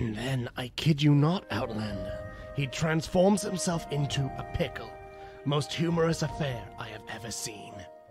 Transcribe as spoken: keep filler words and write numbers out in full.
And then, I kid you not, Outlander, he transforms himself into a pickle. Most humorous affair I have ever seen.